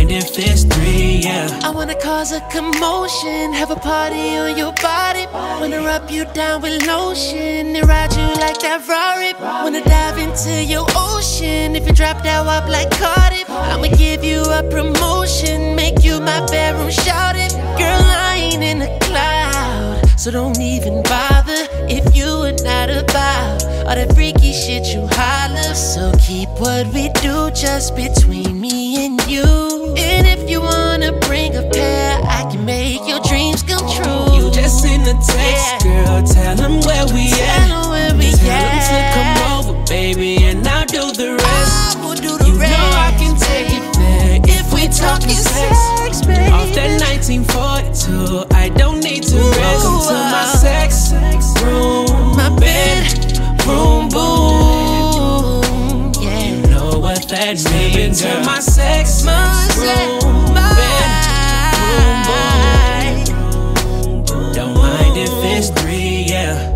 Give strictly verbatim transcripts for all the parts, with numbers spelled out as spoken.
mind if it's three, yeah. I wanna cause a commotion, have a party on your body. Wanna rub you down with lotion and ride you like that Ferrari. Wanna dive into your ocean, if you drop that wop like Cardi. I'ma give you a promotion, make you my bedroom shouted. Girl, I ain't in the cloud, so don't even bother if you are not about all that freaky shit you holler. So keep what we do just between me and you. And if you wanna bring a pair, I can make your dreams come true. You just send a text, yeah. Girl, tell them where we tell at. Them where we tell at. them to come over, baby, and I'll do the rest. I will do the you rest. know I can take it there if we talking sex, sex baby. Off that nineteen forty-two, I don't need to rest. Come to my sex room, my bed, boom, boom. Yeah. You know what that means. To my sex room, my bed, boom, boom. Don't mind if it's three, yeah.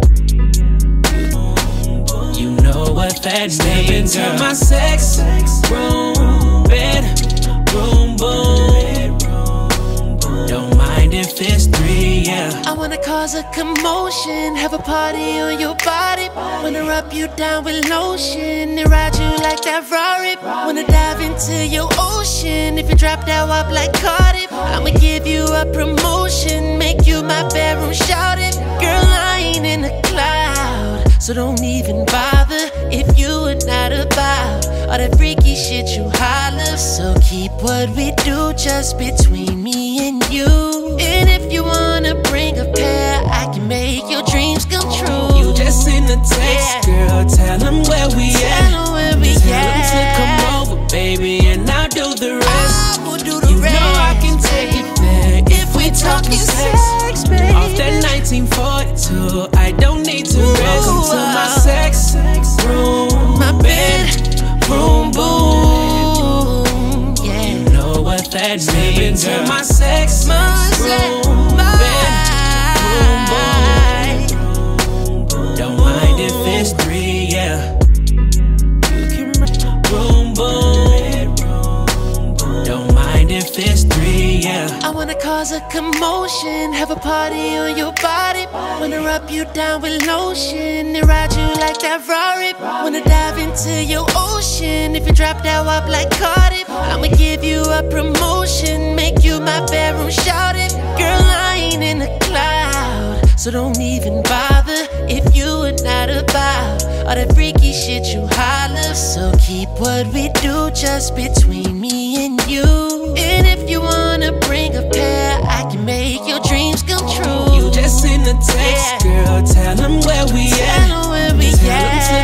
You know what that means. To my sex room, bed, boom, boom. Don't mind if it's three, yeah. I wanna cause a commotion, have a party on your body. Wanna rub you down with lotion and ride you like that Ferrari. Wanna dive into your ocean, if you drop that wop like Cardi. I'ma give you a promotion, make you my bedroom shouted. Girl, I ain't in the cloud, so don't even bother if you are not about all that freaky shit you holler. So keep what we do just between me and you. And if you wanna bring a pair, I can make your dreams come true. You just send a text, yeah. Girl, tell them where we tell at. Them where we tell at. them to come over, baby, and I'll do the rest. I will do the you rest. know I can take it there if we talking sex, sex baby. Off that nineteen forty-two, I don't need to rest. Come to my sex room, my bed, boom, boom. Yeah. You know what that means. To my sex room, bed, boom, boom. Don't mind if it's three, yeah. You can boom, boom. Don't mind if it's three, yeah. I wanna cause a commotion, have a party on your body. Wanna rub you down with lotion and ride you like that Ferrari. Wanna dive into your ocean, if you drop that wop like Cardi. I'ma give you a promotion, make you my bedroom shouted. Girl, I ain't in the cloud, so don't even bother if you are not about all that freaky shit you holler. So keep what we do just between me and you. And if you wanna bring a pair, I can make your dreams come true. You just send a text, yeah. Girl, tell them where we tell at. Them where we tell at. them to